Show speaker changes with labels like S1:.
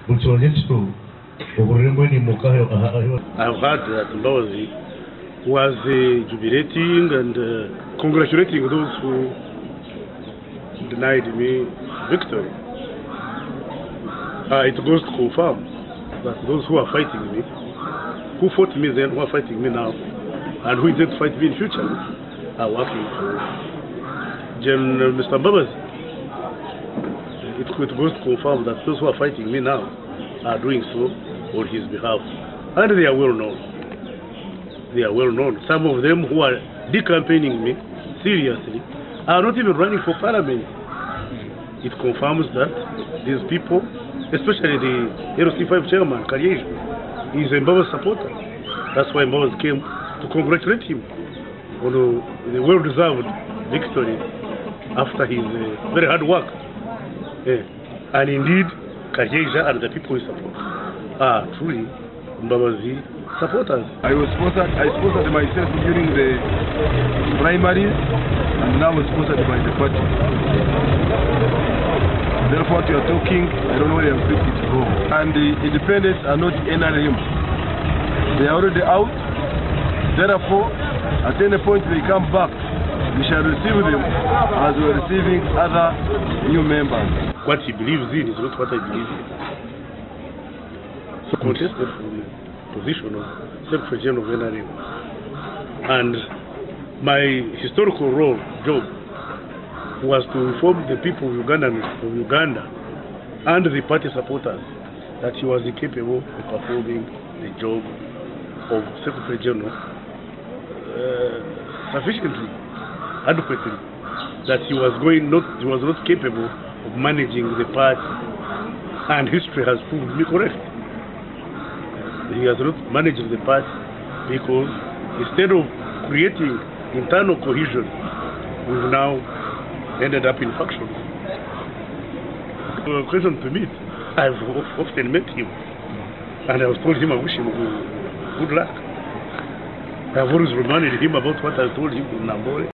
S1: I've
S2: heard that Mbabazi was jubilating and congratulating those who denied me victory. It goes to confirm that those who are fighting me, who fought me then, who are fighting me now, and who intend to fight me in future, are working for Mr. Mbabazi. It goes to confirm that those who are fighting me now are doing so on his behalf. And they are well known. They are well known. Some of them who are decampaigning me seriously are not even running for parliament. It confirms that these people, especially the LC5 chairman, Karyeja, is a Mbabazi supporter. That's why Mbabazi came to congratulate him on the well-deserved victory after his very hard work. And indeed, Karyeja and the people he supports are truly Mbabazi supporters.
S3: I sponsored myself during the primaries, and now sponsored by the party. Therefore, what you are talking, I don't know where you have picked it from. And the independents are not NRM. They are already out. Therefore, at any point they come back, we shall receive them as we are receiving other new members.
S2: What he believes in is not what I believe in. So contested for the position of Secretary General of NRM. And my historical job was to inform the people of Uganda and the party supporters that he was incapable of performing the job of Secretary General sufficiently, adequately, that he was not capable of managing the party, and history has proved me correct. He has not managed the party because instead of creating internal cohesion, we've now ended up in factions. A question to meet. I've often met him, and I was told him I wish him good luck. I've always reminded him about what I told him in Nambole.